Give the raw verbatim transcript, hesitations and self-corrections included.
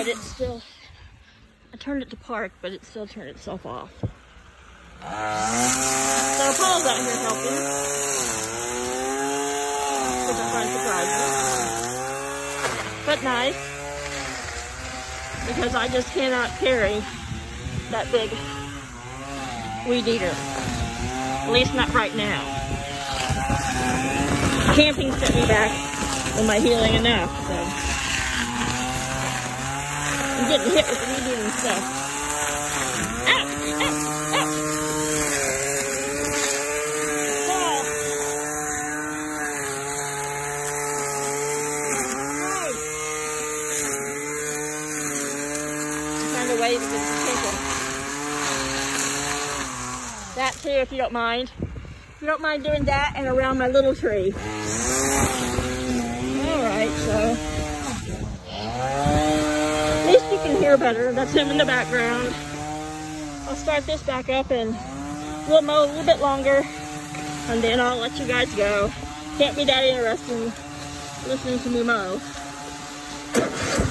but it's still, I turned it to park, but it still turned itself off. So Paul's out here helping. Which I find surprising. But nice. Because I just cannot carry that big weed eater. At least not right now. Camping set me back on my healing enough, so. I'm getting hit with the weed eating stuff. Ow! Ow! Ow! Fall! Find a way to get the tinkle. That too, if you don't mind. If you don't mind doing that and around my little tree. Alright, so. At least you can hear better. That's him in the background. I'll start this back up and we'll mow a little bit longer. And then I'll let you guys go. Can't be that interesting listening to me mow.